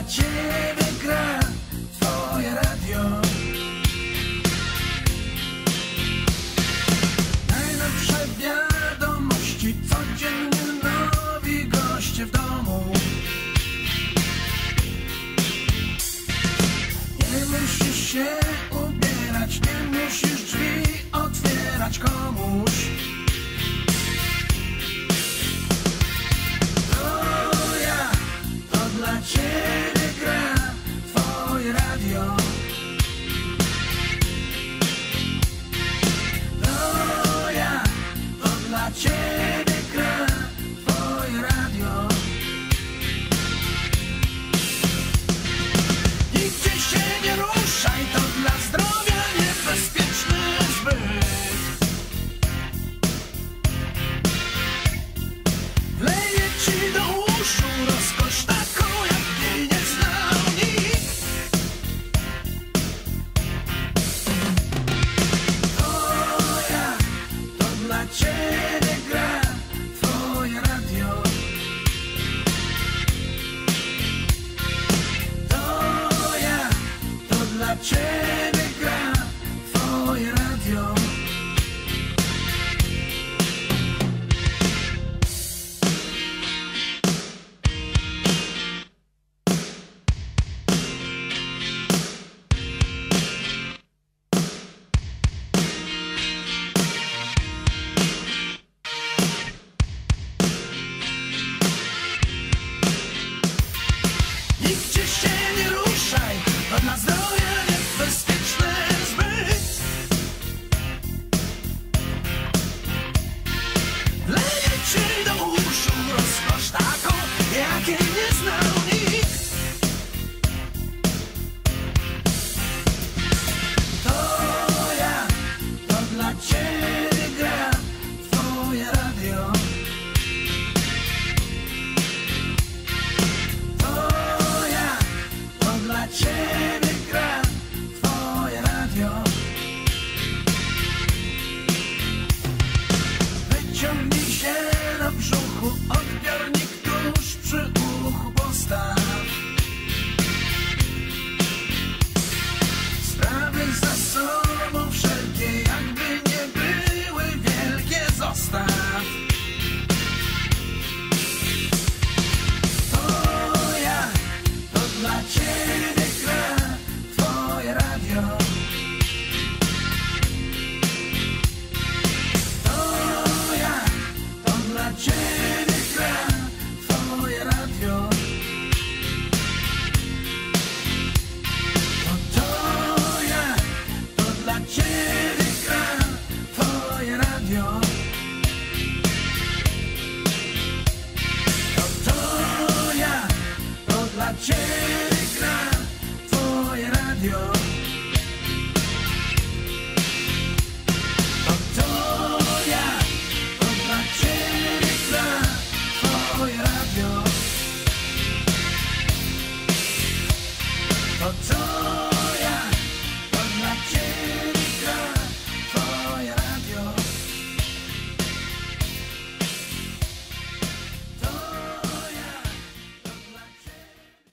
dla ciebie gra twoje radio. Najnowsze wiadomości, codziennie nowi goście w domu. Nie musisz się ubierać, nie musisz drzwi otwierać komuś. Dla ciebie gra twoje radio. To ja, to dla ciebie gra twoje radio. Nigdzie się nie ruszaj, to dla zdrowia niebezpieczny zbyt. Wleje ci do uszu rozkosz taką, jakiej nie znał nikt. To ja, to dla ciebie gra twoje radio. To ja, to dla ciebie gra twoje radio. Nigdzie się nie ruszaj, to dla zdrowia niebezpieczny zbyt. Wleje ci do uszu rozkosz taką, jakiej nie znał nikt. To ja, to dla ciebie gra twoje radio. Dla ciebie gra twoje radio. Wyciągnij się na brzuchu, odbiornik tuż przy uchu postaw. Sprawy za sobą wszelkie, jakby nie były wielkie, zostaw. To ja, to dla ciebie gra twoje radio. To ja, to dla ciebie gra twoje radio. To ja, to dla ciebie gra twoje radio. To ja, to dla ciebie gra twoje radio. To ja, to dla ciebie gra twoje radio. To